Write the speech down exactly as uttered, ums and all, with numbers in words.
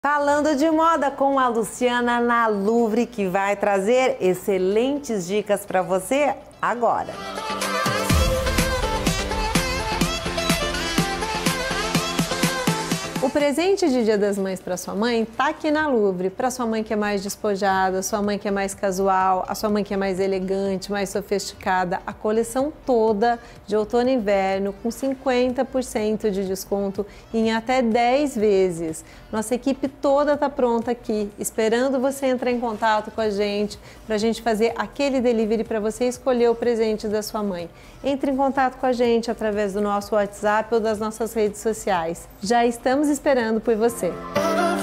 Falando de moda com a Luciana na Louvre, que vai trazer excelentes dicas para você agora. O presente de Dia das Mães para sua mãe tá aqui na Louvre. Para sua mãe que é mais despojada, sua mãe que é mais casual, a sua mãe que é mais elegante, mais sofisticada, a coleção toda de outono e inverno com cinquenta por cento de desconto em até dez vezes. Nossa equipe toda tá pronta aqui, esperando você entrar em contato com a gente para a gente fazer aquele delivery para você escolher o presente da sua mãe. Entre em contato com a gente através do nosso WhatsApp ou das nossas redes sociais. Já estamos esperando por você.